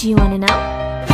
Do you wanna know?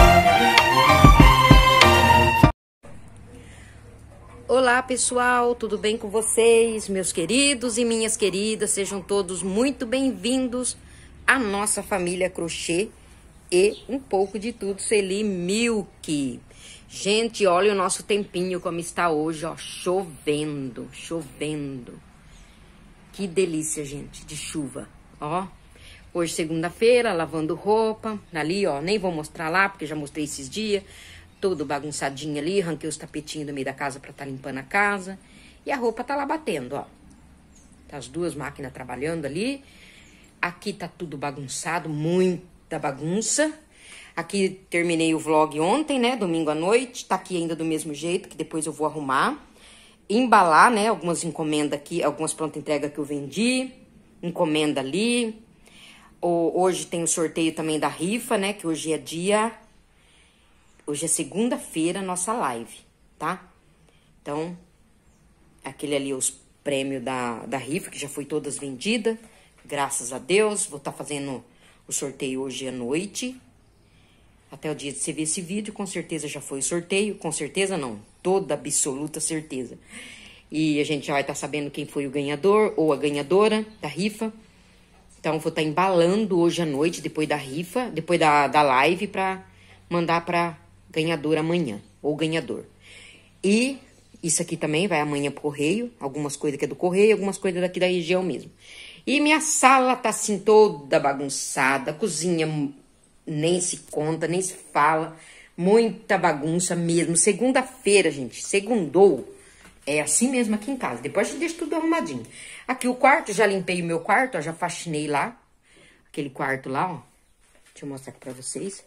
Olá pessoal, tudo bem com vocês? Meus queridos e minhas queridas, sejam todos muito bem-vindos à nossa família Crochê e um pouco de tudo Celi Milk. Gente, olha o nosso tempinho como está hoje, ó, chovendo, chovendo. Que delícia, gente, de chuva, ó. Hoje, segunda-feira, lavando roupa, ali, ó, nem vou mostrar lá, porque já mostrei esses dias. Todo bagunçadinho ali, arranquei os tapetinhos do meio da casa pra tá limpando a casa. E a roupa tá lá batendo, ó. Tá as duas máquinas trabalhando ali. Aqui tá tudo bagunçado, muita bagunça. Aqui terminei o vlog ontem, né, domingo à noite. Tá aqui ainda do mesmo jeito, que depois eu vou arrumar. Embalar, né, algumas encomendas aqui, algumas pronta entrega que eu vendi. Encomenda ali. Hoje tem o sorteio também da rifa, né, que hoje é dia... Hoje é segunda-feira, nossa live, tá? Então, aquele ali, os prêmios da rifa, que já foi todas vendidas. Graças a Deus. Vou estar fazendo o sorteio hoje à noite. Até o dia de você ver esse vídeo, com certeza já foi o sorteio. Com certeza não, toda absoluta certeza. E a gente já vai estar sabendo quem foi o ganhador ou a ganhadora da rifa. Então, vou estar embalando hoje à noite, depois da rifa, depois da live, pra mandar pra ganhador amanhã, ou ganhador. E isso aqui também vai amanhã pro correio, algumas coisas que é do correio, algumas coisas daqui da região mesmo. E minha sala tá assim toda bagunçada, a cozinha nem se conta, nem se fala, muita bagunça mesmo. Segunda-feira, gente, segundou, é assim mesmo aqui em casa, depois a gente deixa tudo arrumadinho. Aqui o quarto, já limpei o meu quarto, ó, já faxinei lá, aquele quarto lá, ó, deixa eu mostrar aqui pra vocês.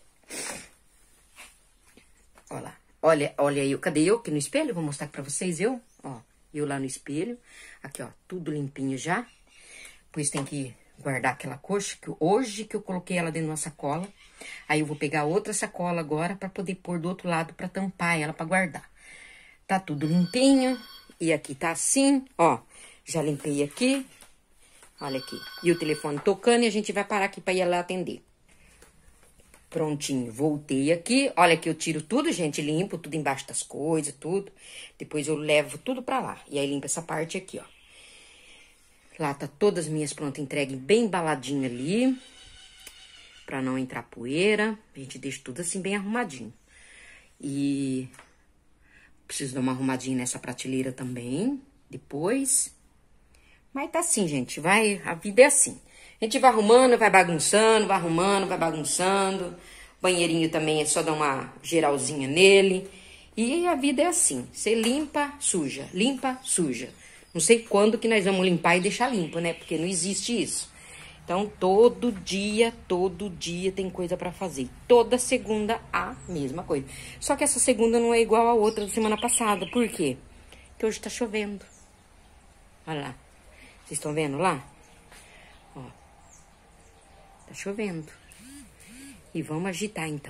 Olha lá, olha aí, cadê eu aqui no espelho? Vou mostrar aqui pra vocês, eu lá no espelho. Aqui, ó, tudo limpinho já. Pois tem que guardar aquela coxa, que hoje que eu coloquei ela dentro de uma sacola. Aí eu vou pegar outra sacola agora pra poder pôr do outro lado pra tampar ela, pra guardar. Tá tudo limpinho. E aqui tá assim, ó, já limpei aqui. Olha aqui, e o telefone tocando e a gente vai parar aqui pra ir lá atender. Prontinho, voltei aqui. Olha que eu tiro tudo, gente, limpo tudo embaixo das coisas, tudo. Depois eu levo tudo pra lá. E aí limpo essa parte aqui, ó. Lá tá todas as minhas prontas entregues bem embaladinho ali. Pra não entrar poeira. A gente deixa tudo assim bem arrumadinho. E preciso dar uma arrumadinha nessa prateleira também, depois. Mas tá assim, gente, a vida é assim. A gente vai arrumando, vai bagunçando, vai arrumando, vai bagunçando. O banheirinho também é só dar uma geralzinha nele. E a vida é assim. Você limpa, suja. Limpa, suja. Não sei quando que nós vamos limpar e deixar limpo, né? Porque não existe isso. Então, todo dia tem coisa pra fazer. Toda segunda, a mesma coisa. Só que essa segunda não é igual a outra da semana passada. Por quê? Porque hoje tá chovendo. Olha lá. Vocês estão vendo lá? Ó. Tá chovendo. E vamos agitar, então.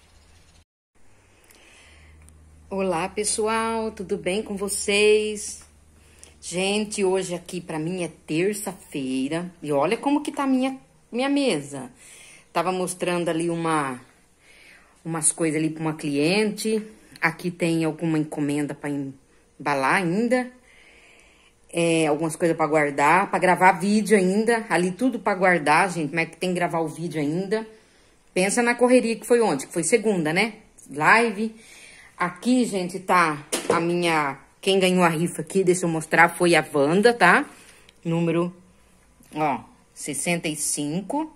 Olá, pessoal. Tudo bem com vocês? Gente, hoje aqui pra mim é terça-feira. E olha como que tá a minha mesa. Tava mostrando ali umas coisas ali pra uma cliente. Aqui tem alguma encomenda pra embalar ainda. Algumas coisas pra guardar, pra gravar vídeo ainda. Ali tudo pra guardar, gente, mas tem que gravar o vídeo ainda. Pensa na correria que foi ontem, que foi segunda, né? Live. Aqui, gente, tá a minha... Quem ganhou a rifa aqui, deixa eu mostrar, foi a Wanda, tá? Número, ó, 65.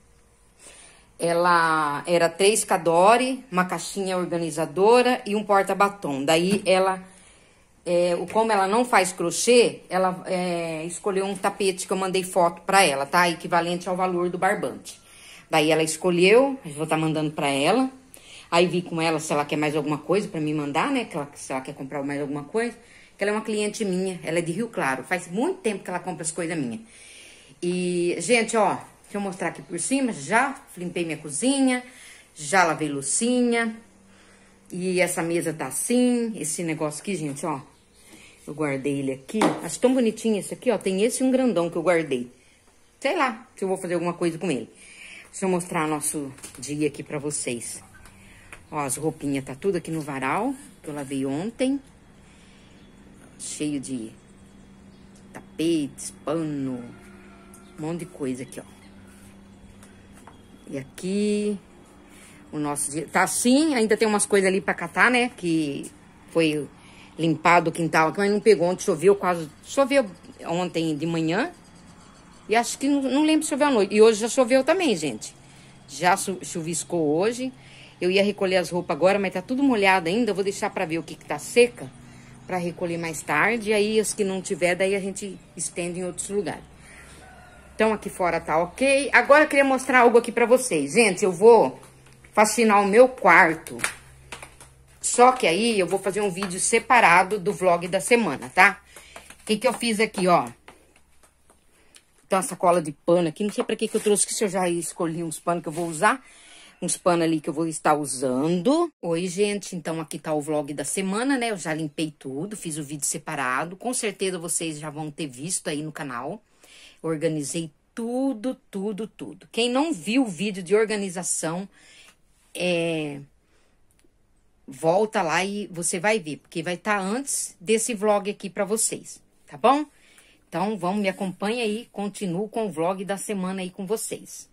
Ela era 3 Cadore, uma caixinha organizadora e um porta-batom. Daí, ela... como ela não faz crochê, ela escolheu um tapete que eu mandei foto pra ela, tá? Equivalente ao valor do barbante. Daí ela escolheu, eu vou estar mandando pra ela. Aí vi com ela se ela quer mais alguma coisa pra me mandar, né? Se ela quer comprar mais alguma coisa. Que ela é uma cliente minha, ela é de Rio Claro. Faz muito tempo que ela compra as coisas minhas. E, gente, ó, deixa eu mostrar aqui por cima. Já limpei minha cozinha, já lavei loucinha. E essa mesa tá assim, esse negócio aqui, gente, ó. Eu guardei ele aqui. Acho tão bonitinho esse aqui, ó. Tem esse e um grandão que eu guardei. Sei lá se eu vou fazer alguma coisa com ele. Deixa eu mostrar nosso dia aqui pra vocês. Ó, as roupinhas tá tudo aqui no varal, que eu lavei ontem. Cheio de tapetes, pano, um monte de coisa aqui, ó. E aqui, o nosso dia tá assim, ainda tem umas coisas ali pra catar, né? Que foi limpado o quintal aqui, mas não pegou. Ontem choveu quase, choveu ontem de manhã. E acho que não lembro se choveu à noite. E hoje já choveu também, gente. Já chuviscou hoje. Eu ia recolher as roupas agora, mas tá tudo molhado ainda. Eu vou deixar pra ver o que tá seca, pra recolher mais tarde. E aí, as que não tiver, daí a gente estende em outros lugares. Então, aqui fora tá ok. Agora, eu queria mostrar algo aqui pra vocês. Gente, eu vou faxinar o meu quarto. Só que aí, eu vou fazer um vídeo separado do vlog da semana, tá? O que eu fiz aqui, ó? Tem uma sacola de pano aqui. Não sei pra que eu trouxe, que se eu já escolhi uns panos que eu vou usar. Uns panos ali que eu vou estar usando. Oi, gente. Então, aqui tá o vlog da semana, né? Eu já limpei tudo, fiz o vídeo separado. Com certeza vocês já vão ter visto aí no canal. Organizei tudo, tudo, tudo. Quem não viu o vídeo de organização, volta lá e você vai ver. Porque vai estar antes desse vlog aqui pra vocês, tá bom? Então, vamos, me acompanha aí. Continuo com o vlog da semana aí com vocês.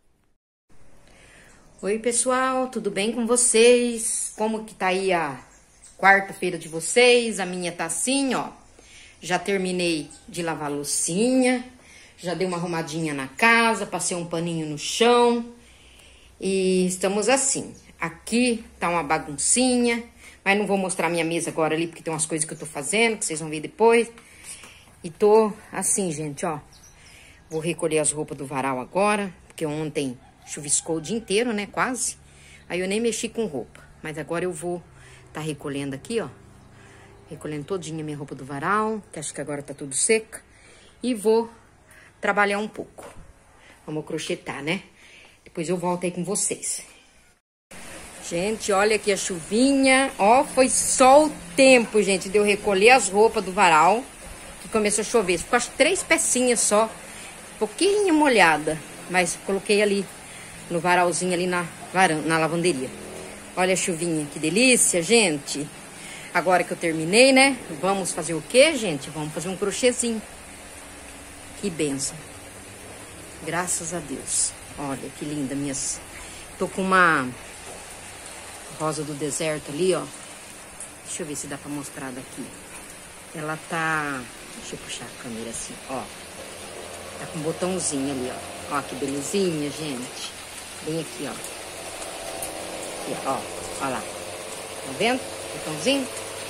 Oi, pessoal, tudo bem com vocês? Como que tá aí a quarta-feira de vocês? A minha tá assim, ó. Já terminei de lavar a loucinha, já dei uma arrumadinha na casa, passei um paninho no chão. E estamos assim. Aqui tá uma baguncinha, mas não vou mostrar minha mesa agora ali, porque tem umas coisas que eu tô fazendo, que vocês vão ver depois. E tô assim, gente, ó. Vou recolher as roupas do varal agora, porque ontem chuviscou o dia inteiro, né, quase. Aí eu nem mexi com roupa. Mas agora eu vou tá recolhendo aqui, ó. Recolhendo todinha minha roupa do varal, que acho que agora tá tudo seca. E vou trabalhar um pouco. Vamos crochetar, né? Depois eu volto aí com vocês. Gente, olha aqui a chuvinha. Ó, foi só o tempo, gente, de eu recolher as roupas do varal. Que começou a chover. Ficou acho 3 pecinhas só. Pouquinho molhada. Mas coloquei ali no varalzinho ali na lavanderia. Olha a chuvinha, que delícia, gente. Agora que eu terminei, né? Vamos fazer o quê, gente? Vamos fazer um crochêzinho. Que bênção. Graças a Deus. Olha que linda minhas... Tô com uma rosa do deserto ali, ó. Deixa eu ver se dá pra mostrar daqui. Ela tá... Deixa eu puxar a câmera assim, ó. Tá com um botãozinho ali, ó. Ó, que belezinha, gente. Bem aqui, ó. Aqui, ó. Ó lá. Tá vendo? Botãozinho.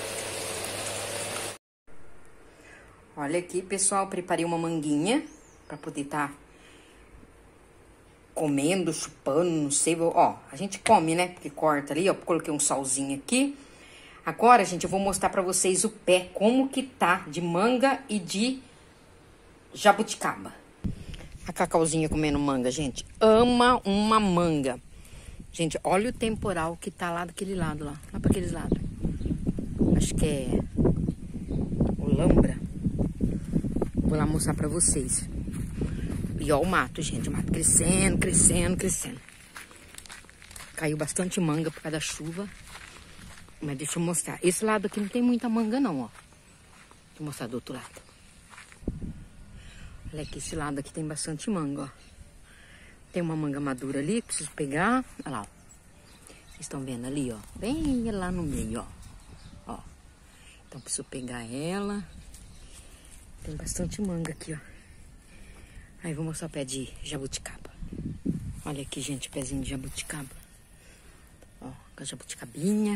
Olha aqui, pessoal. Preparei uma manguinha pra poder tá comendo, chupando, não sei. Ó, a gente come, né? Porque corta ali, ó. Coloquei um salzinho aqui. Agora, gente, eu vou mostrar pra vocês o pé, como que tá de manga e de jabuticaba. A Cacauzinha comendo manga, gente. Ama uma manga. Gente, olha o temporal que tá lá daquele lado, lá. Lá pra aqueles lados. Acho que é Olambra. Vou lá mostrar pra vocês. E ó o mato, gente. O mato crescendo, crescendo, crescendo. Caiu bastante manga por causa da chuva. Mas deixa eu mostrar. Esse lado aqui não tem muita manga, não, ó. Deixa eu mostrar do outro lado. Olha aqui, esse lado aqui tem bastante manga, ó. Tem uma manga madura ali, preciso pegar. Olha lá, ó. Vocês estão vendo ali, ó. Bem lá no meio, ó. Ó. Então, preciso pegar ela. Tem bastante manga aqui, ó. Aí, vou mostrar o pé de jabuticaba. Olha aqui, gente, o pezinho de jabuticaba. Ó, com a jabuticabinha.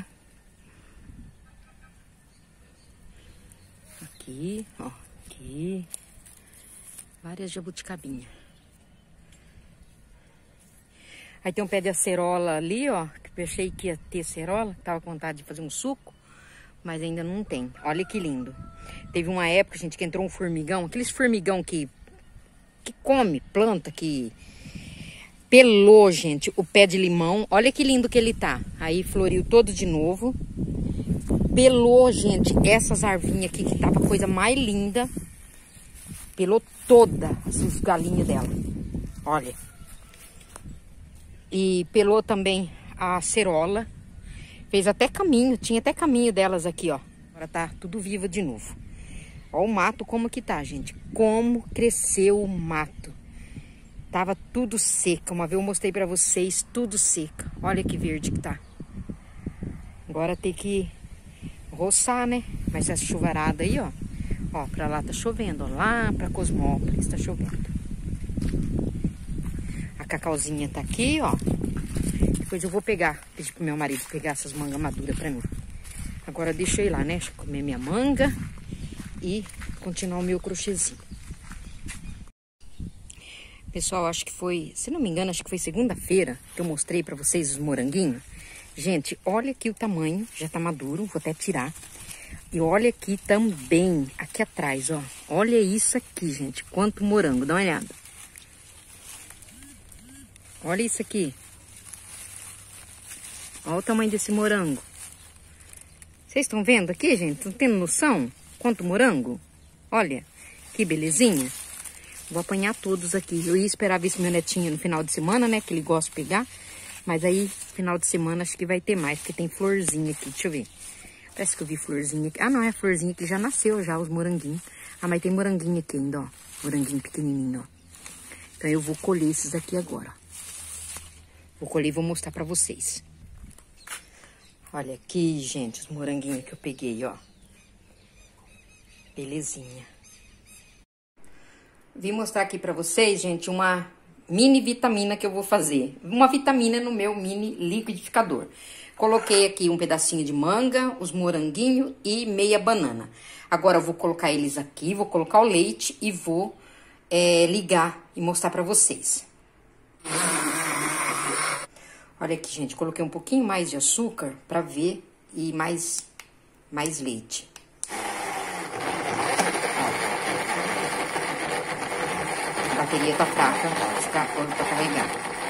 Aqui, ó. Aqui. Várias jabuticabinhas. Aí tem um pé de acerola ali, ó. Que eu achei que ia ter acerola. Tava com vontade de fazer um suco. Mas ainda não tem. Olha que lindo. Teve uma época, gente, que entrou um formigão. Aqueles formigão que come planta, que pelou, gente, o pé de limão. Olha que lindo que ele tá. Aí floriu todo de novo. Pelou, gente, essas arvinhas aqui, que tava a coisa mais linda. Pelou toda os galinhos dela. Olha. E pelou também a cerola. Fez até caminho, tinha até caminho delas aqui, ó. Agora tá tudo vivo de novo. Ó o mato como que tá, gente. Como cresceu o mato. Tava tudo seca. Uma vez eu mostrei pra vocês, tudo seca. Olha que verde que tá. Agora tem que roçar, né? Mas essa chuvarada aí, ó. Ó, pra lá tá chovendo, ó. Lá pra Cosmópolis tá chovendo. A cacauzinha tá aqui, ó. Depois eu vou pedir pro meu marido pegar essas mangas maduras pra mim. Agora deixa eu ir lá, né? Deixa eu comer minha manga e continuar o meu crochêzinho. Pessoal, acho que foi, se não me engano, acho que foi segunda-feira que eu mostrei pra vocês os moranguinhos. Gente, olha aqui o tamanho, já tá maduro, vou até tirar. E olha aqui também, aqui atrás, ó. Olha isso aqui, gente, quanto morango, dá uma olhada. Olha isso aqui. Olha o tamanho desse morango. Vocês estão vendo aqui, gente? Estão tendo noção? Quanto morango? Olha, que belezinha. Vou apanhar todos aqui. Eu ia esperar ver se meu netinho no final de semana, né? Que ele gosta de pegar. Mas aí, final de semana, acho que vai ter mais. Porque tem florzinha aqui. Deixa eu ver. Parece que eu vi florzinha aqui. Ah, não, é a florzinha que já nasceu já, os moranguinhos. Ah, mas tem moranguinho aqui ainda, ó. Moranguinho pequenininho, ó. Então eu vou colher esses aqui agora. Vou colher e vou mostrar pra vocês. Olha aqui, gente, os moranguinhos que eu peguei, ó. Belezinha. Vim mostrar aqui pra vocês, gente, uma mini vitamina que eu vou fazer. Uma vitamina no meu mini liquidificador. Coloquei aqui um pedacinho de manga, os moranguinhos e meia banana. Agora eu vou colocar eles aqui, vou colocar o leite e vou ligar e mostrar pra vocês. Olha aqui, gente, coloquei um pouquinho mais de açúcar pra ver e mais leite. A bateria tá fraca, está pronto pra carregar.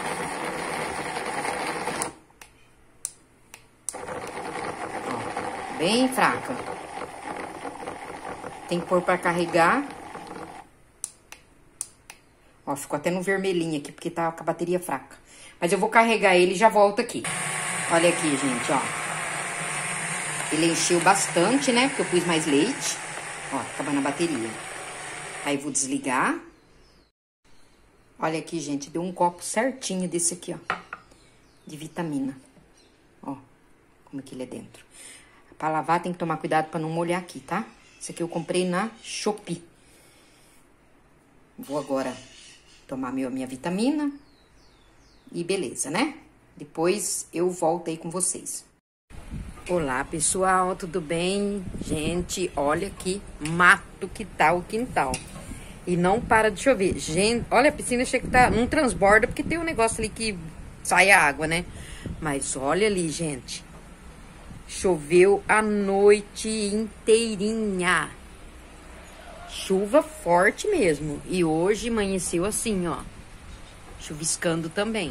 Ó, bem fraca. Tem que pôr pra carregar. Ó, ficou até no vermelhinho aqui, porque tá com a bateria fraca. Mas eu vou carregar ele e já volto aqui. Olha aqui, gente, ó. Ele encheu bastante, né? Porque eu pus mais leite. Ó, acabando a bateria. Aí vou desligar. Olha aqui, gente, deu um copo certinho desse aqui, ó. De vitamina. Ó, como que ele é dentro. Pra lavar tem que tomar cuidado pra não molhar aqui, tá? Esse aqui eu comprei na Shopee. Vou agora tomar minha vitamina. E beleza, né? Depois eu volto aí com vocês. Olá, pessoal, tudo bem? Gente, olha que mato que tá o quintal. E não para de chover. Gente, olha, a piscina chega que tá, não transborda, porque tem um negócio ali que sai a água, né? Mas olha ali, gente. Choveu a noite inteirinha. Chuva forte mesmo. E hoje amanheceu assim, ó. Chuviscando também.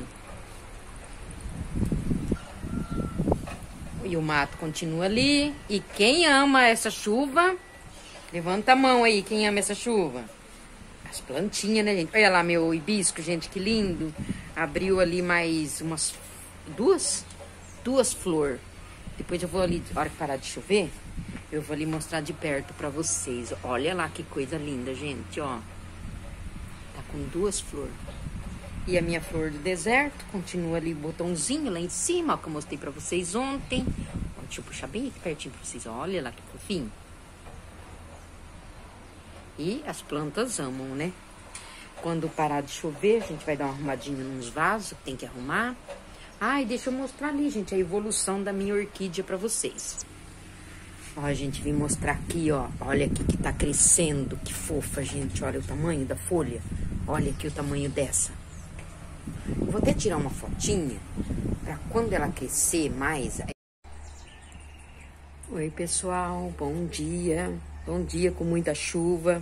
E o mato continua ali. E quem ama essa chuva, levanta a mão aí, quem ama essa chuva. As plantinhas, né, gente? Olha lá meu hibisco, gente, que lindo. Abriu ali mais umas duas flores. Depois eu vou ali, na hora que parar de chover, eu vou ali mostrar de perto pra vocês. Olha lá que coisa linda, gente, ó. Tá com duas flores. E a minha flor do deserto continua ali, botãozinho lá em cima, ó, que eu mostrei pra vocês ontem. Ó, deixa eu puxar bem aqui pertinho pra vocês. Olha lá que fofinho. E as plantas amam, né? Quando parar de chover, a gente vai dar uma arrumadinha nos vasos, que tem que arrumar. Ai, deixa eu mostrar ali, gente, a evolução da minha orquídea pra vocês. Ó, gente, vim mostrar aqui, ó. Olha aqui que tá crescendo, que fofa, gente. Olha o tamanho da folha. Olha aqui o tamanho dessa. Eu vou até tirar uma fotinha pra quando ela crescer mais. Oi, pessoal, bom dia. Bom dia com muita chuva.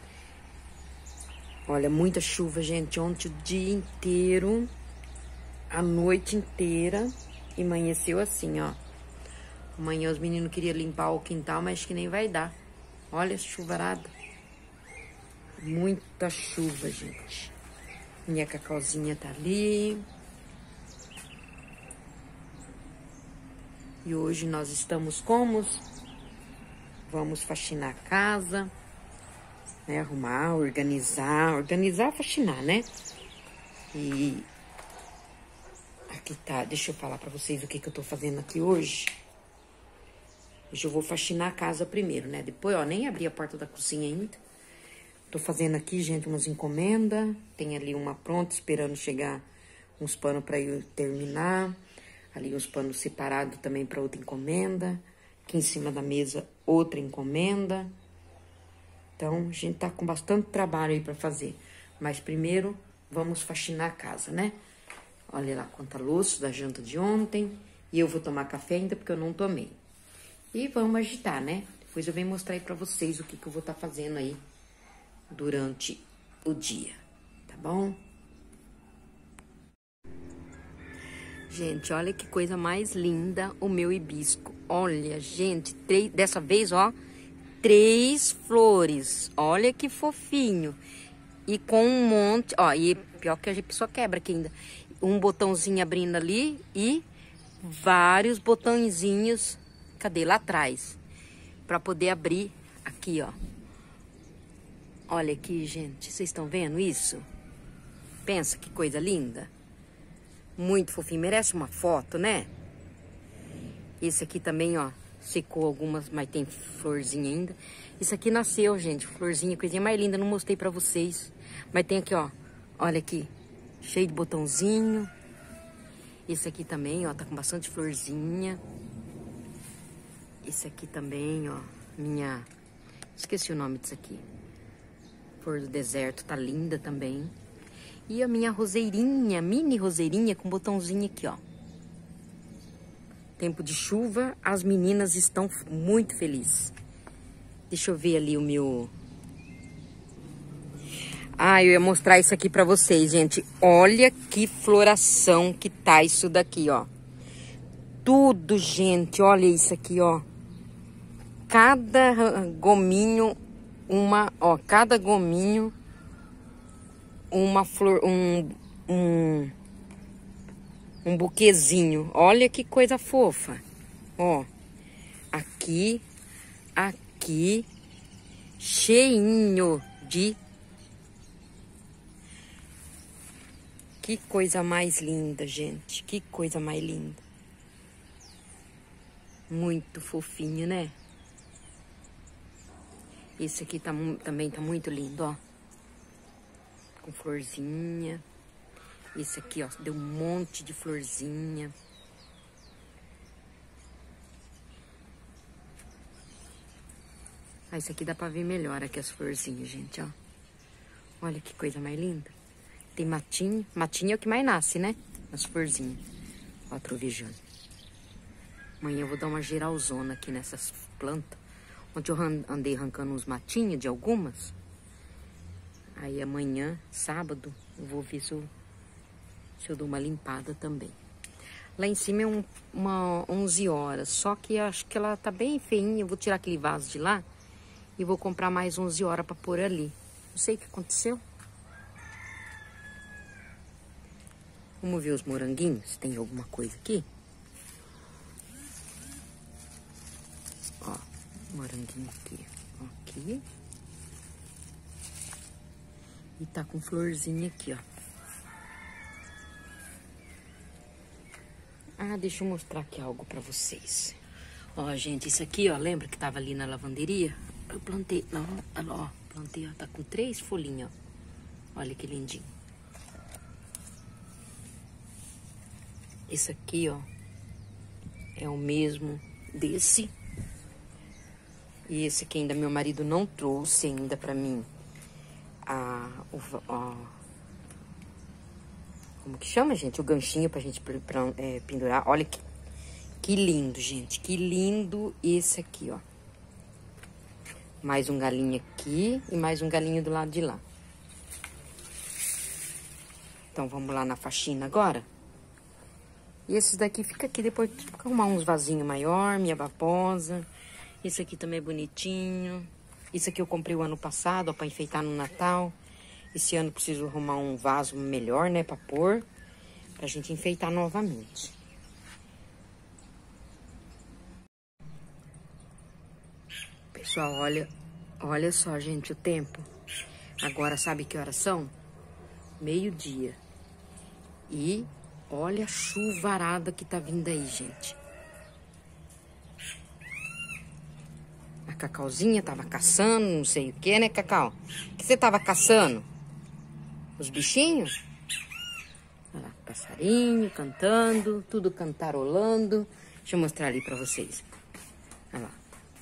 Olha, muita chuva, gente. Ontem o dia inteiro, a noite inteira, e amanheceu assim, ó. Amanhã os meninos queriam limpar o quintal, mas acho que nem vai dar. Olha a chuvarada. Muita chuva, gente. Minha cacauzinha tá ali. E hoje nós estamos como? Vamos faxinar a casa, né? Arrumar, organizar, faxinar, né? E aqui tá, deixa eu falar pra vocês o que eu tô fazendo aqui hoje. Hoje eu vou faxinar a casa primeiro, né? Depois, ó, nem abri a porta da cozinha ainda. Tô fazendo aqui, gente, umas encomendas. Tem ali uma pronta, esperando chegar uns panos pra eu terminar. Ali uns panos separados também para outra encomenda. Aqui em cima da mesa, outra encomenda. Então, a gente tá com bastante trabalho aí para fazer. Mas primeiro, vamos faxinar a casa, né? Olha lá quanta louça da janta de ontem. E eu vou tomar café ainda porque eu não tomei. E vamos agitar, né? Depois eu venho mostrar aí pra vocês o que eu vou estar fazendo aí durante o dia, tá bom? Gente, olha que coisa mais linda o meu hibisco. Olha, gente, dessa vez, ó, 3 flores. Olha que fofinho. E com um monte, ó, e pior que a pessoa quebra aqui ainda. Um botãozinho abrindo ali e vários botõezinhos, cadê? Lá atrás. Pra poder abrir aqui, ó. Olha aqui, gente, vocês estão vendo isso? Pensa que coisa linda. Muito fofinho, merece uma foto, né? Esse aqui também, ó, secou algumas, mas tem florzinha ainda. Isso aqui nasceu, gente, florzinha, coisinha mais linda, não mostrei pra vocês. Mas tem aqui, ó, olha aqui, cheio de botãozinho. Esse aqui também, ó, tá com bastante florzinha. Esse aqui também, ó, esqueci o nome disso aqui. Flor do deserto, tá linda também. E a minha roseirinha, mini roseirinha com botãozinho aqui, ó. Tempo de chuva, as meninas estão muito felizes. Deixa eu ver ali o meu... Ah, eu ia mostrar isso aqui pra vocês, gente. Olha que floração que tá isso daqui, ó. Tudo, gente, olha isso aqui, ó. Cada gominho, cada gominho... uma flor, um buquezinho. Olha que coisa fofa. Ó, aqui, cheinho de... Que coisa mais linda, gente. Que coisa mais linda. Muito fofinho, né? Esse aqui também tá muito lindo, ó. Com florzinha. Esse aqui, ó, deu um monte de florzinha. Ah, esse aqui dá pra ver melhor aqui as florzinhas, gente, ó. Olha que coisa mais linda. Tem matinho. Matinho é o que mais nasce, né? As florzinhas. Ó, trovejando. Amanhã eu vou dar uma geralzona aqui nessas plantas. Ontem eu andei arrancando uns matinhos de algumas. Aí amanhã, sábado, eu vou ver se eu dou uma limpada também. Lá em cima é uma 11 horas, só que acho que ela tá bem feinha. Eu vou tirar aquele vaso de lá e vou comprar mais 11 horas pra pôr ali. Não sei o que aconteceu. Vamos ver os moranguinhos, se tem alguma coisa aqui. Ó, moranguinho aqui, ó, aqui. E tá com florzinha aqui, ó. Ah, deixa eu mostrar aqui algo pra vocês. Ó, gente, isso aqui, ó, lembra que tava ali na lavanderia? Eu plantei, não, ó, plantei, ó, tá com 3 folhinhas, ó. Olha que lindinho. Esse aqui, ó, é o mesmo desse. E esse aqui ainda meu marido não trouxe ainda pra mim. Como que chama, gente? O ganchinho pra gente pendurar. Olha que lindo, gente. Que lindo esse aqui, ó. Mais um galinho aqui e mais um galinho do lado de lá. Então, vamos lá na faxina agora. E esses daqui fica aqui, depois vou arrumar uns vasinhos maior, minha babosa. Esse aqui também é bonitinho. Isso aqui eu comprei o ano passado, ó, pra enfeitar no Natal. Esse ano preciso arrumar um vaso melhor, né, pra pôr. Pra gente enfeitar novamente. pessoal, olha só, gente, o tempo. Agora, sabe que horas são? 12h. E olha a chuvarada que tá vindo aí, gente. A Cacauzinha tava caçando, não sei o que, né, Cacau? O que você tava caçando? Os bichinhos? Olha lá, passarinho cantando, tudo cantarolando. Deixa eu mostrar ali pra vocês. Olha lá.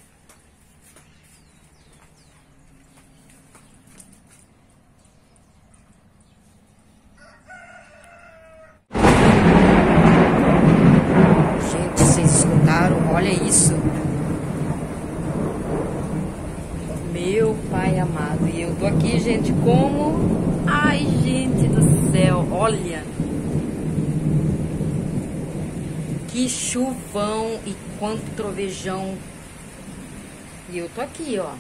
Gente, vocês escutaram? Olha isso. Meu pai amado. E eu tô aqui, gente, como... Ai, gente do céu, olha. Que chuvão e quanto trovejão. E eu tô aqui, ó.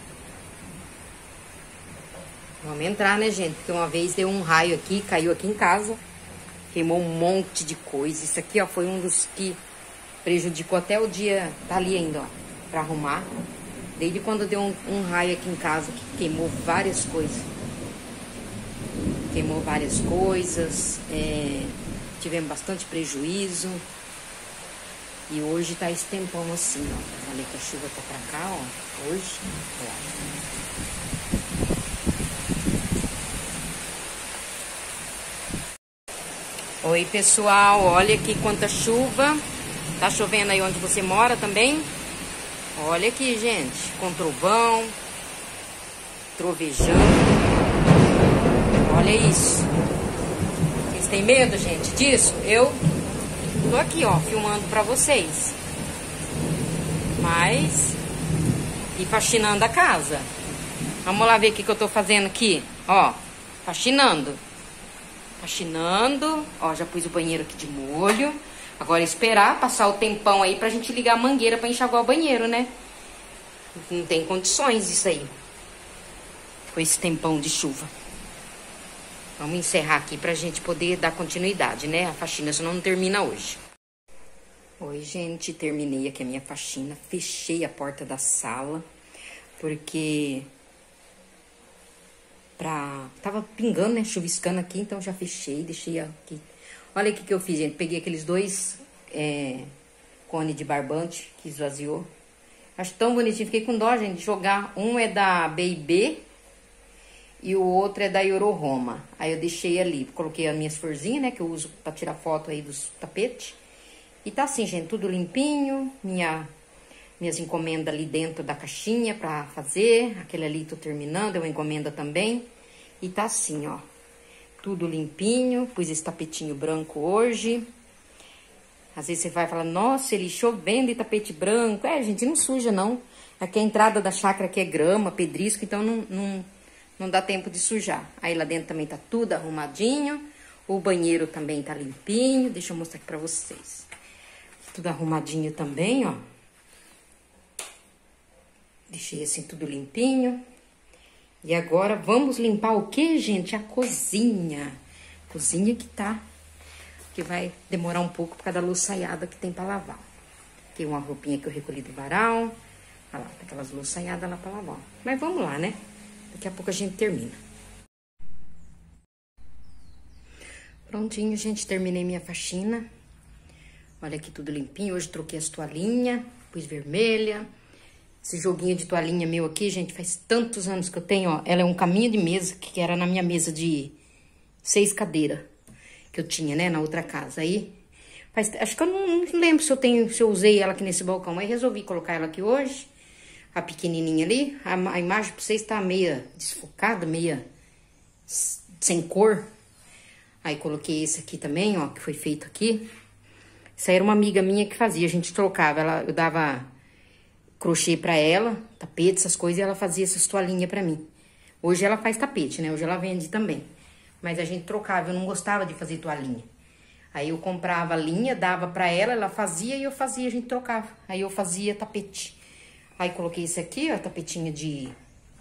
Vamos entrar, né, gente? Porque uma vez deu um raio aqui, caiu aqui em casa. Queimou um monte de coisa. Isso aqui, ó, foi um dos que prejudicou até o dia. Tá ali ainda, ó, pra arrumar. Desde quando deu um raio aqui em casa, que queimou várias coisas. Queimou várias coisas. Tivemos bastante prejuízo. E hoje tá esse tempão assim, ó. Falei que a chuva tá pra cá, ó. Hoje, ó. Oi, pessoal. Olha aqui quanta chuva. Tá chovendo aí onde você mora também? Olha aqui, gente. Com trovão. Trovejando. Olha isso. Vocês têm medo, gente, disso? Eu tô aqui, ó, filmando pra vocês. Mas... E faxinando a casa. Vamos lá ver o que eu tô fazendo aqui. Ó, faxinando. Faxinando. Ó, já pus o banheiro aqui de molho. Agora esperar passar o tempão aí pra gente ligar a mangueira pra enxaguar o banheiro, né? Não tem condições isso aí. Com esse tempão de chuva. Vamos encerrar aqui pra gente poder dar continuidade, né? A faxina, senão não termina hoje. Oi, gente. Terminei aqui a minha faxina. Fechei a porta da sala. Porque... Tava pingando, né? Chuviscando aqui, então já fechei. Deixei aqui. Olha o que eu fiz, gente. Peguei aqueles dois cones de barbante que esvaziou. Acho tão bonitinho. Fiquei com dó, gente, de jogar. Um é da B&B e o outro é da Yororoma. Aí eu deixei ali. Coloquei as minhas florzinhas, né? Que eu uso pra tirar foto aí dos tapetes. E tá assim, gente. Tudo limpinho. Minhas encomendas ali dentro da caixinha pra fazer. Aquele ali tô terminando. É uma encomenda também. E tá assim, ó. Tudo limpinho, pus esse tapetinho branco hoje. Às vezes você vai falar, nossa, ele chovendo e tapete branco. Gente, não suja, não. Aqui a entrada da chácara aqui é grama, pedrisco, então não dá tempo de sujar. Aí lá dentro também tá tudo arrumadinho. O banheiro também tá limpinho. Deixa eu mostrar aqui pra vocês. Tudo arrumadinho também, ó. Deixei assim tudo limpinho. E agora vamos limpar o que, gente? A cozinha. Cozinha que vai demorar um pouco por causa da louçaiada que tem pra lavar. Tem uma roupinha que eu recolhi do varal. Olha lá, aquelas louçaiadas lá pra lavar. Mas vamos lá, né? Daqui a pouco a gente termina. Prontinho, gente. Terminei minha faxina. Olha aqui tudo limpinho. Hoje troquei as toalhinhas. Pus vermelha. Esse joguinho de toalhinha meu aqui, gente, faz tantos anos que eu tenho, ó. Ela é um caminho de mesa, que era na minha mesa de 6 cadeiras. Que eu tinha, né, na outra casa. Aí, acho que eu não lembro se eu usei ela aqui nesse balcão. Aí resolvi colocar ela aqui hoje. A pequenininha ali. A imagem pra vocês tá meia desfocada, meia sem cor. Aí coloquei esse aqui também, ó, que foi feito aqui. Essa era uma amiga minha que fazia, a gente trocava. Eu dava crochê pra ela, tapete, essas coisas, e ela fazia essas toalhinhas pra mim. Hoje ela faz tapete, né? Hoje ela vende também. Mas a gente trocava, eu não gostava de fazer toalhinha. Aí eu comprava a linha, dava pra ela, ela fazia e eu fazia, a gente trocava. Aí eu fazia tapete. Aí coloquei esse aqui, ó, tapetinho de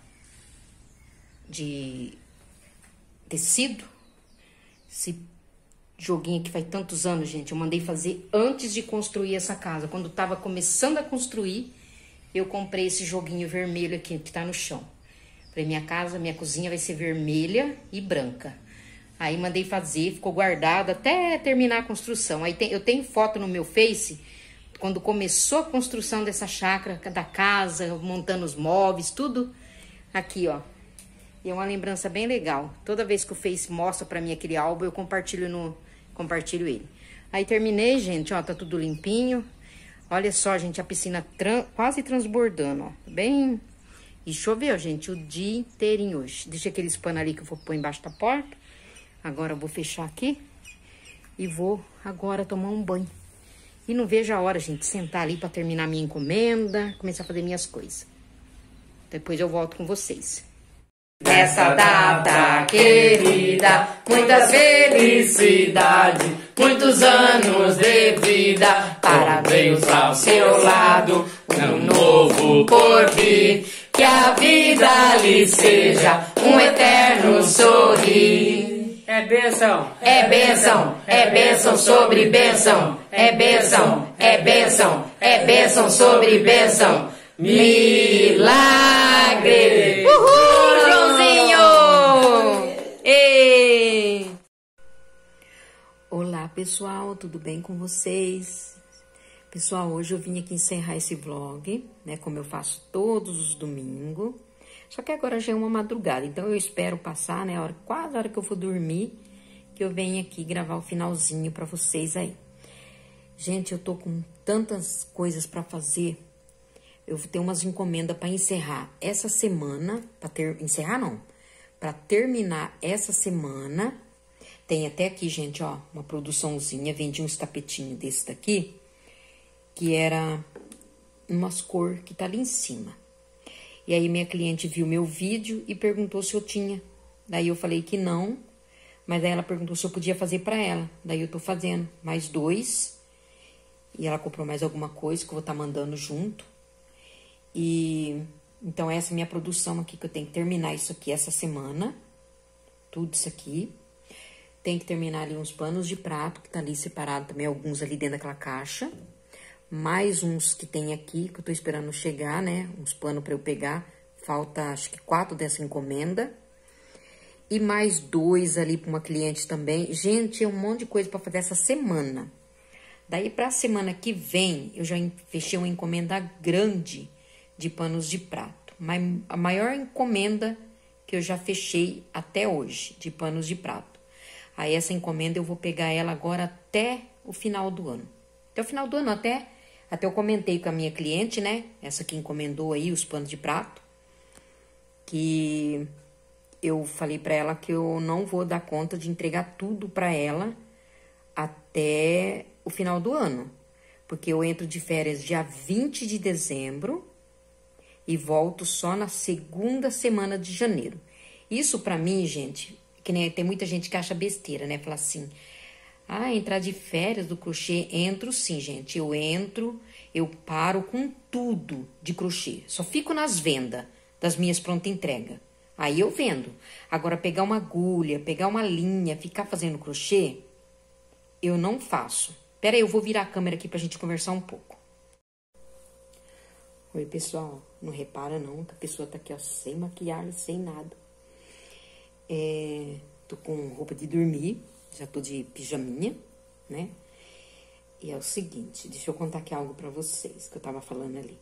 tecido. Esse joguinho que faz tantos anos, gente. Eu mandei fazer antes de construir essa casa. Quando tava começando a construir, eu comprei esse joguinho vermelho aqui que tá no chão. Falei, minha cozinha vai ser vermelha e branca. Aí mandei fazer, ficou guardado até terminar a construção. Aí eu tenho foto no meu Face, quando começou a construção dessa chácara, da casa, montando os móveis, tudo aqui, ó. E é uma lembrança bem legal. Toda vez que o Face mostra pra mim aquele álbum, eu compartilho ele. Aí terminei, gente, ó, tá tudo limpinho. Olha só, gente, a piscina quase transbordando, ó. Bem... E choveu, gente, o dia inteirinho hoje. Deixa aqueles panos ali que eu vou pôr embaixo da porta. Agora eu vou fechar aqui. E vou agora tomar um banho. E não vejo a hora, gente, de sentar ali pra terminar minha encomenda. Começar a fazer minhas coisas. Depois eu volto com vocês. Nessa data querida, muitas felicidades, muitos anos de vida, parabéns ao seu lado, um novo porvir, que a vida lhe seja um eterno sorrir. É bênção, é bênção, é bênção sobre bênção, é bênção, é bênção, é bênção sobre bênção, milagre! Uhul, Joãozinho! Ei! Olá, pessoal, tudo bem com vocês? Pessoal, hoje eu vim aqui encerrar esse vlog, né, como eu faço todos os domingos. Só que agora já é uma madrugada, então eu espero passar, né, quase a hora que eu for dormir, que eu venho aqui gravar o finalzinho pra vocês aí. Gente, eu tô com tantas coisas pra fazer. Eu vou ter umas encomendas pra encerrar essa semana, pra terminar essa semana. Tem até aqui, gente, ó, uma produçãozinha, vendi uns tapetinhos desse daqui, que era umas cor que tá ali em cima. E aí minha cliente viu meu vídeo e perguntou se eu tinha. Daí eu falei que não, mas daí ela perguntou se eu podia fazer pra ela. Daí eu tô fazendo mais 2. E ela comprou mais alguma coisa que eu vou estar mandando junto. E então essa é a minha produção aqui, que eu tenho que terminar isso aqui essa semana. Tudo isso aqui. Tem que terminar ali uns panos de prato, que tá ali separado também, alguns ali dentro daquela caixa. Mais uns que tem aqui, que eu tô esperando chegar, né? Uns panos pra eu pegar. Falta, acho que 4 dessa encomenda. E mais 2 ali pra uma cliente também. Gente, é um monte de coisa pra fazer essa semana. Daí, pra semana que vem, eu já fechei uma encomenda grande de panos de prato. Mas a maior encomenda que eu já fechei até hoje, de panos de prato. Aí, essa encomenda eu vou pegar ela agora até o final do ano. Até o final do ano, até eu comentei com a minha cliente, né? Essa que encomendou aí os panos de prato. Que eu falei pra ela que eu não vou dar conta de entregar tudo pra ela até o final do ano. Porque eu entro de férias dia 20 de dezembro e volto só na segunda semana de janeiro. Isso pra mim, gente, que nem tem muita gente que acha besteira, né? Fala assim... Ah, entrar de férias do crochê, entro sim, gente. Eu entro, eu paro com tudo de crochê. Só fico nas vendas das minhas pronta entrega. Aí eu vendo. Agora, pegar uma agulha, pegar uma linha, ficar fazendo crochê, eu não faço. Pera aí, eu vou virar a câmera aqui pra gente conversar um pouco. Oi, pessoal. Não repara não que a pessoa tá aqui, ó, sem maquiagem, sem nada. Tô com roupa de dormir. Já tô de pijaminha, né? E é o seguinte, deixa eu contar aqui algo pra vocês, que eu tava falando ali.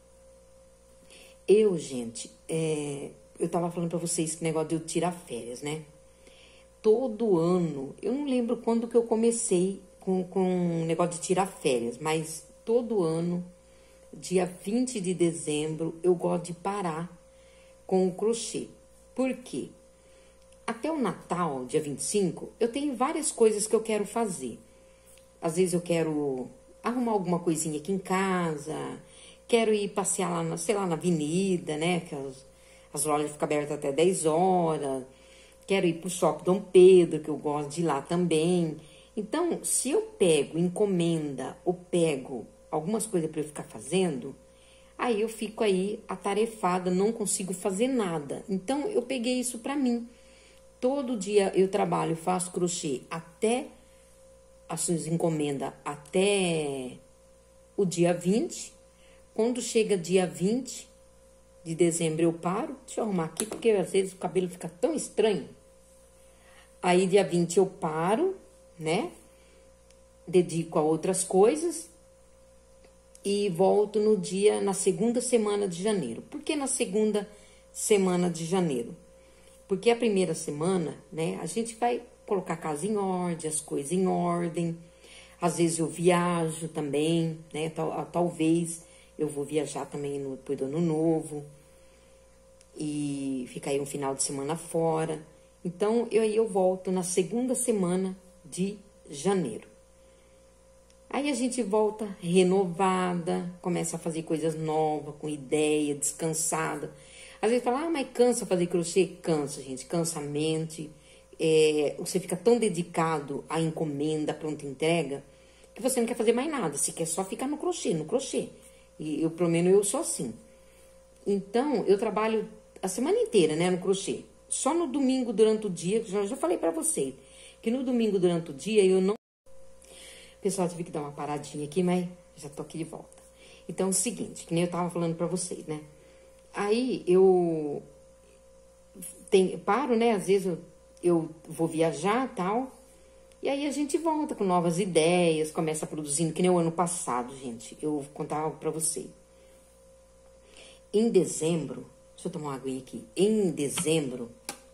Gente, eu tava falando pra vocês que negócio de eu tirar férias, né? Todo ano, eu não lembro quando que eu comecei com o negócio de tirar férias, mas todo ano, dia 20 de dezembro, eu gosto de parar com o crochê. Por quê? Até o Natal, dia 25, eu tenho várias coisas que eu quero fazer. Às vezes eu quero arrumar alguma coisinha aqui em casa, quero ir passear lá, sei lá, na avenida, né? Que as lojas ficam abertas até 10 horas. Quero ir pro Shopping Dom Pedro, que eu gosto de ir lá também. Então, se eu pego encomenda ou pego algumas coisas para eu ficar fazendo, aí eu fico aí atarefada, não consigo fazer nada. Então, eu peguei isso pra mim. Todo dia eu trabalho, faço crochê até as suas encomendas, até o dia 20, Quando chega dia 20 de dezembro eu paro. Deixa eu arrumar aqui, porque às vezes o cabelo fica tão estranho. Aí dia 20 eu paro, né? Dedico a outras coisas e volto na segunda semana de janeiro. Por que na segunda semana de janeiro? Porque a primeira semana, né, a gente vai colocar a casa em ordem, as coisas em ordem. Às vezes eu viajo também, né? Talvez eu vou viajar também depois do ano novo e ficar aí um final de semana fora. Então, aí eu volto na segunda semana de janeiro. Aí a gente volta renovada, começa a fazer coisas novas, com ideia, descansada. Às vezes fala, mas cansa fazer crochê? Cansa, gente, cansa a mente. Você fica tão dedicado à encomenda, pronta entrega, que você não quer fazer mais nada. Você quer só ficar no crochê. E pelo menos eu sou assim. Então, eu trabalho a semana inteira, né, no crochê. Só no domingo, durante o dia, já falei pra você, que no domingo, durante o dia, eu não... Pessoal, tive que dar uma paradinha aqui, mas já tô aqui de volta. Então, é o seguinte, que nem eu tava falando pra vocês, né? Aí, eu paro, né? Às vezes eu vou viajar e tal. E aí, a gente volta com novas ideias, começa produzindo, que nem o ano passado, gente. Eu vou contar algo pra você. Em dezembro, deixa eu tomar uma aguinha aqui. Em dezembro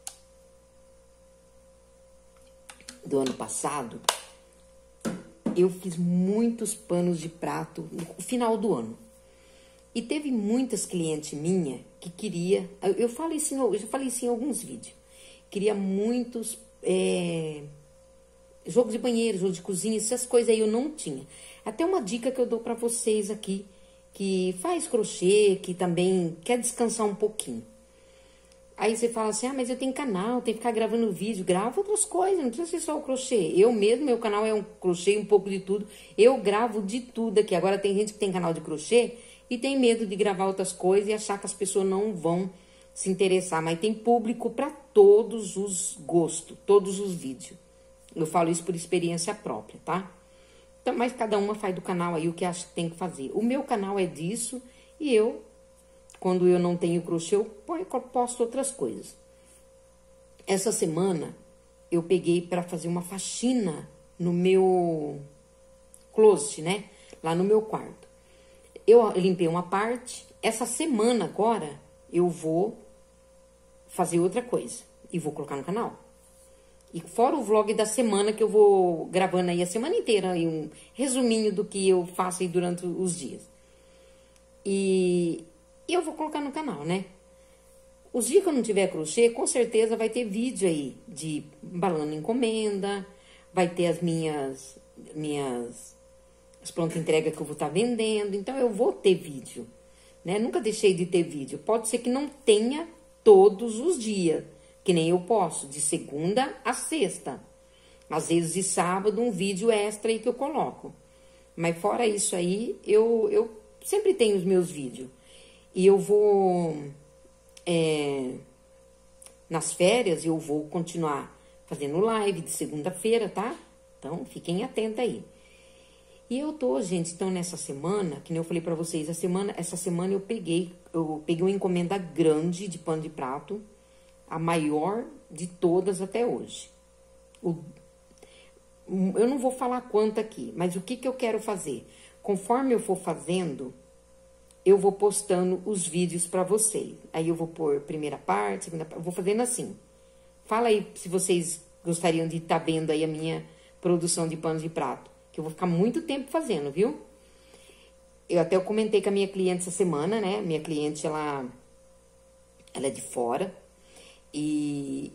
do ano passado, eu fiz muitos panos de prato no final do ano. E teve muitas clientes minhas que queria... eu já falei isso em alguns vídeos. Queria muitos jogo de banheiro, jogo de cozinha, essas coisas aí eu não tinha. Até uma dica que eu dou pra vocês aqui, que faz crochê, que também quer descansar um pouquinho. Aí você fala assim, mas eu tenho canal, tenho que ficar gravando vídeo. Grava outras coisas, não precisa ser só o crochê. Eu mesmo, meu canal é um crochê, um pouco de tudo. Eu gravo de tudo aqui. Agora tem gente que tem canal de crochê e tem medo de gravar outras coisas e achar que as pessoas não vão se interessar. Mas tem público para todos os gostos, todos os vídeos. Eu falo isso por experiência própria, tá? Então, mas cada uma faz do canal aí o que acha que tem que fazer. O meu canal é disso e eu... Quando eu não tenho crochê, eu posto outras coisas. Essa semana, eu peguei para fazer uma faxina no meu closet, né? Lá no meu quarto. Eu limpei uma parte. Essa semana agora, eu vou fazer outra coisa. E vou colocar no canal. E fora o vlog da semana, que eu vou gravando aí a semana inteira. Aí um resuminho do que eu faço aí durante os dias. E eu vou colocar no canal, né? Os dias que eu não tiver crochê, com certeza vai ter vídeo aí de balando encomenda, vai ter as as pronta entrega que eu vou estar vendendo. Então, eu vou ter vídeo, né? Nunca deixei de ter vídeo. Pode ser que não tenha todos os dias, que nem eu posso, de segunda a sexta. Às vezes, de sábado, um vídeo extra aí que eu coloco. Mas fora isso aí, eu sempre tenho os meus vídeos. E eu vou, nas férias, eu vou continuar fazendo live de segunda-feira, tá? Então, fiquem atentos aí. E eu tô, gente, então, nessa semana, que nem eu falei pra vocês, essa semana eu peguei uma encomenda grande de pano de prato, a maior de todas até hoje. Eu não vou falar quanto aqui, mas o que eu quero fazer? Conforme eu for fazendo... eu vou postando os vídeos pra vocês. Aí eu vou pôr primeira parte, segunda parte, eu vou fazendo assim. Fala aí se vocês gostariam de estar vendo aí a minha produção de panos de prato. Que eu vou ficar muito tempo fazendo, viu? Eu comentei com a minha cliente essa semana, né? Minha cliente, ela é de fora. E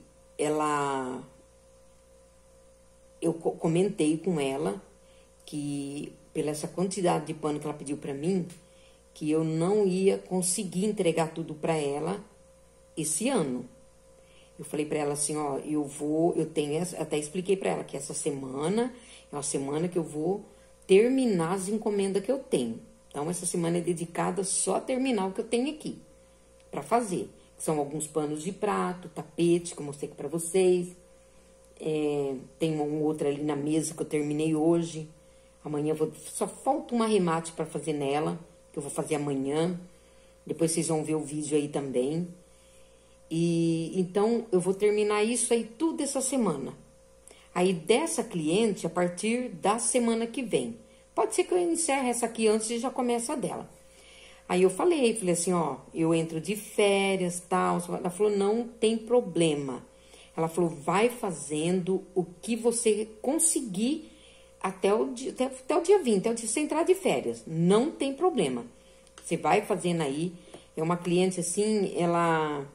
eu comentei com ela que, pela essa quantidade de pano que ela pediu pra mim, que eu não ia conseguir entregar tudo para ela esse ano. Eu falei para ela assim, ó, até expliquei para ela que essa semana é uma semana que eu vou terminar as encomendas que eu tenho. Então, essa semana é dedicada só a terminar o que eu tenho aqui para fazer. São alguns panos de prato, tapete, que eu mostrei aqui para vocês. Tem um outro ali na mesa que eu terminei hoje. Amanhã só falta um arremate para fazer nela. que eu vou fazer amanhã. Depois vocês vão ver o vídeo aí também. E então eu vou terminar isso aí tudo essa semana. Aí dessa cliente, a partir da semana que vem. Pode ser que eu encerre essa aqui antes e já comece a dela. Aí eu falei assim, ó, eu entro de férias, tal. Ela falou, não tem problema. Ela falou, vai fazendo o que você conseguir até o dia 20, até o dia você entrar de férias. Não tem problema. Você vai fazendo aí. É uma cliente assim, ela...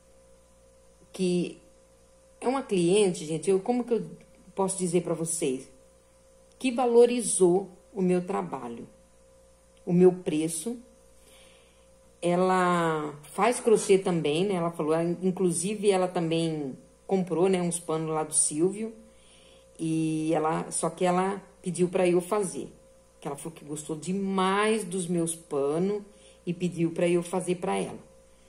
que é uma cliente, gente, como que eu posso dizer para vocês? Que valorizou o meu trabalho, o meu preço. Ela faz crochê também, né? Ela falou, inclusive ela também comprou, né, uns panos lá do Silvio. E só que ela pediu para eu fazer. Que ela falou que gostou demais dos meus panos e pediu para eu fazer para ela.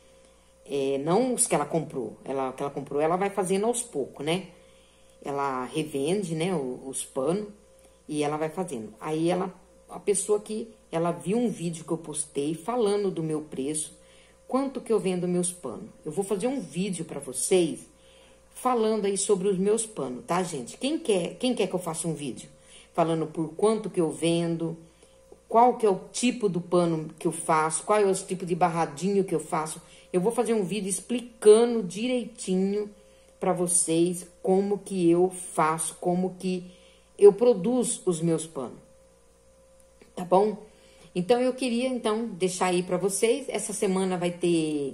Não os que ela comprou. Ela vai fazendo aos poucos, né? Ela revende, né, os panos e ela vai fazendo. Aí a pessoa que ela viu um vídeo que eu postei falando do meu preço, quanto que eu vendo meus panos. Eu vou fazer um vídeo para vocês falando aí sobre os meus panos, tá, gente? Quem quer que eu faça um vídeo falando por quanto que eu vendo, qual que é o tipo do pano que eu faço, qual é o tipo de barradinho que eu faço. Eu vou fazer um vídeo explicando direitinho para vocês como que eu faço, como que eu produzo os meus panos. Tá bom? Então, eu queria, deixar aí para vocês. Essa semana vai ter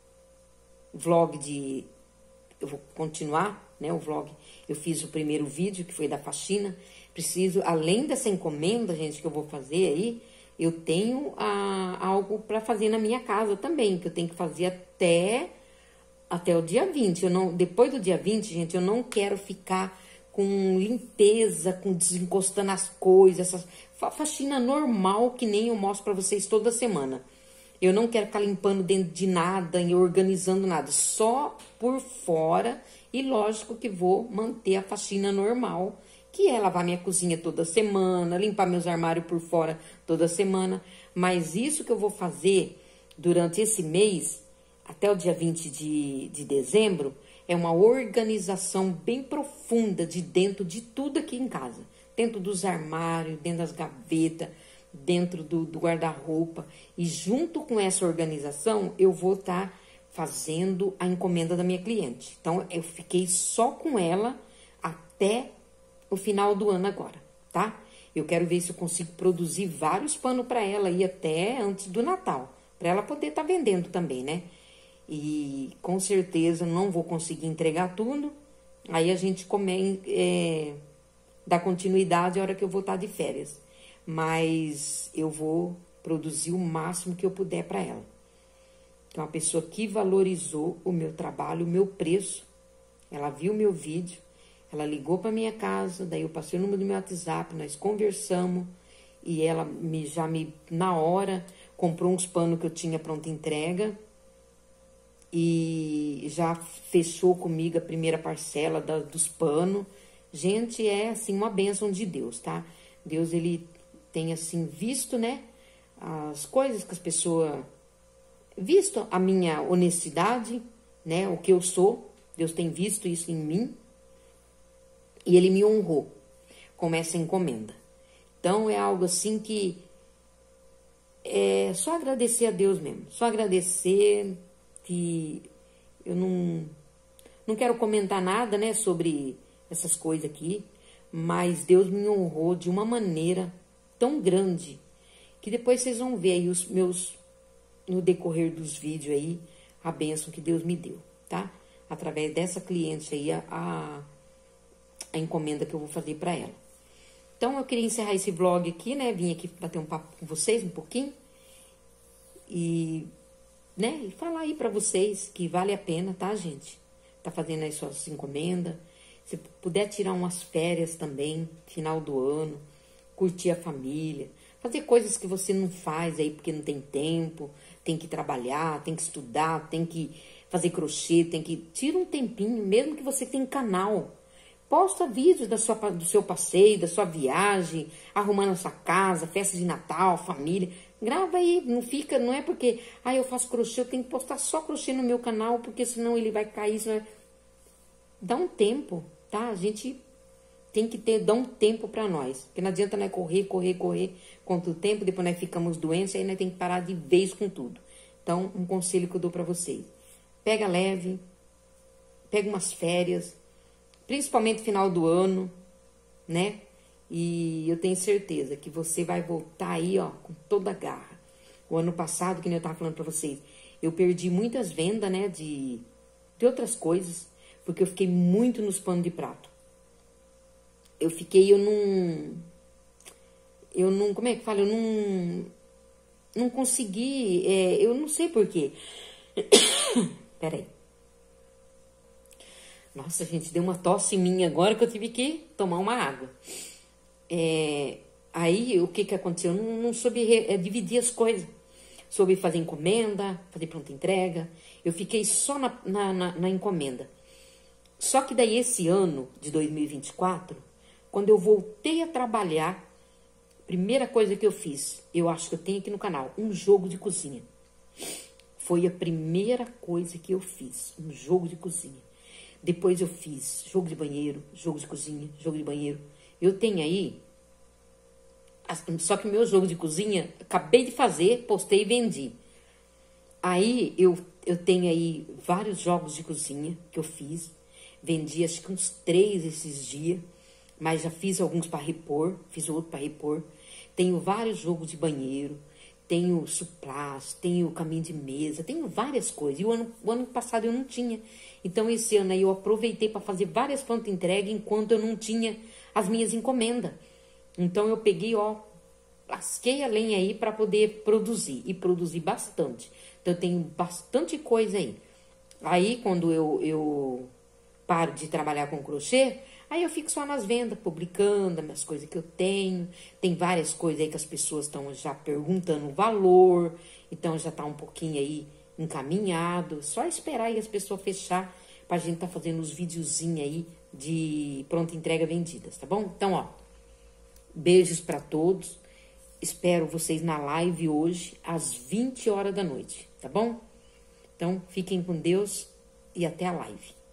vlog de... Eu vou continuar, né, o vlog. Eu fiz o primeiro vídeo, que foi da faxina. Preciso, além dessa encomenda, gente, que eu vou fazer aí, eu tenho algo para fazer na minha casa também, que eu tenho que fazer até o dia 20. Depois do dia 20, gente, eu não quero ficar com limpeza, com desencostando as coisas, essa faxina normal que nem eu mostro para vocês toda semana. Eu não quero ficar limpando dentro de nada e organizando nada, só por fora. E lógico que vou manter a faxina normal, que é lavar minha cozinha toda semana, limpar meus armários por fora toda semana. Mas isso que eu vou fazer durante esse mês, até o dia 20 de dezembro, é uma organização bem profunda de dentro de tudo aqui em casa. Dentro dos armários, dentro das gavetas, dentro do guarda-roupa. E junto com essa organização, eu vou estar fazendo a encomenda da minha cliente. Então, eu fiquei só com ela até o final do ano agora, tá? Eu quero ver se eu consigo produzir vários panos para ela aí até antes do Natal. Para ela poder estar vendendo também, né? E com certeza não vou conseguir entregar tudo. Aí a gente dá continuidade a hora que eu vou estar de férias. Mas eu vou produzir o máximo que eu puder para ela. Então, uma pessoa que valorizou o meu trabalho, o meu preço, ela viu o meu vídeo, ela ligou para minha casa, daí eu passei o número do meu WhatsApp, nós conversamos e ela na hora, comprou uns panos que eu tinha pronta entrega e já fechou comigo a primeira parcela dos panos. Gente, é assim uma bênção de Deus, tá? Deus, ele tem assim visto, né, as coisas que as pessoas... Visto a minha honestidade, né, o que eu sou. Deus tem visto isso em mim. E ele me honrou com essa encomenda. Então, é algo assim que é só agradecer a Deus mesmo. Só agradecer que eu não quero comentar nada, né, sobre essas coisas aqui. Mas Deus me honrou de uma maneira tão grande que depois vocês vão ver aí no decorrer dos vídeos aí, a bênção que Deus me deu, tá? Através dessa cliente aí, a encomenda que eu vou fazer para ela. Então, eu queria encerrar esse vlog aqui, né? Vim aqui bater um papo com vocês um pouquinho. E, né? E falar aí para vocês que vale a pena, tá, gente? Tá fazendo aí suas encomendas. Se puder tirar umas férias também, final do ano, curtir a família, fazer coisas que você não faz aí porque não tem tempo, tem que trabalhar, tem que estudar, tem que fazer crochê, tira um tempinho, mesmo que você tenha canal. Posta vídeos do seu passeio, da sua viagem, arrumando a sua casa, festa de Natal, família. Grava aí, não fica, não é porque, eu faço crochê, eu tenho que postar só crochê no meu canal, porque senão ele vai cair, senão... Dá um tempo, tá? A gente tem que dar um tempo pra nós, porque não adianta nós correr contra o tempo, depois nós ficamos doentes, aí nós tem que parar de vez com tudo. Então, um conselho que eu dou pra vocês, pega leve, pega umas férias, principalmente final do ano, né? E eu tenho certeza que você vai voltar aí, ó, com toda a garra. O ano passado, que nem eu tava falando pra vocês, eu perdi muitas vendas, né, de outras coisas, porque eu fiquei muito nos panos de prato. Eu não, como é que fala? Eu não consegui, eu não sei porquê. Peraí. Nossa, gente, deu uma tosse minha agora que eu tive que tomar uma água. Aí, o que aconteceu? Eu não soube dividir as coisas. Soube fazer encomenda, fazer pronta entrega. Eu fiquei só na encomenda. Só que daí, esse ano de 2024, quando eu voltei a trabalhar, primeira coisa que eu fiz, eu acho que eu tenho aqui no canal, um jogo de cozinha. Foi a primeira coisa que eu fiz, um jogo de cozinha. Depois eu fiz jogo de banheiro, jogo de cozinha, jogo de banheiro. Eu tenho aí, só que o meu jogo de cozinha, acabei de fazer, postei e vendi. Aí eu tenho aí vários jogos de cozinha que eu fiz. Vendi acho que uns 3 esses dias, mas já fiz alguns para repor, fiz outro para repor. Tenho vários jogos de banheiro, tenho suplás, tenho caminho de mesa, tenho várias coisas. E o ano passado eu não tinha. Então, esse ano aí eu aproveitei para fazer várias prontas entrega enquanto eu não tinha as minhas encomendas. Então, eu peguei, ó, lasquei a lenha aí para poder produzir. E produzi bastante. Então, eu tenho bastante coisa aí. Aí, quando eu paro de trabalhar com crochê, aí eu fico só nas vendas, publicando as coisas que eu tenho. Tem várias coisas aí que as pessoas estão já perguntando o valor. Então, já tá um pouquinho aí encaminhado. Só esperar aí as pessoas fechar pra gente tá fazendo os videozinhos aí de pronta entrega vendidas, tá bom? Então, ó, beijos pra todos. Espero vocês na live hoje, às 20 horas da noite, tá bom? Então, fiquem com Deus e até a live.